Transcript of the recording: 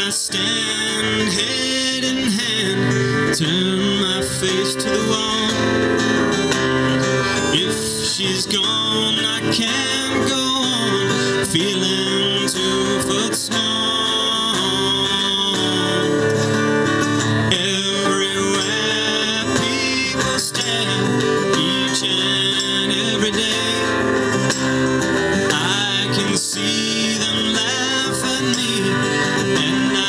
I stand head in hand, turn my face to the wall. If she's gone, I can't go on, feeling 2 foot small. Everywhere people stare, each and every day, I can see them laugh at me, and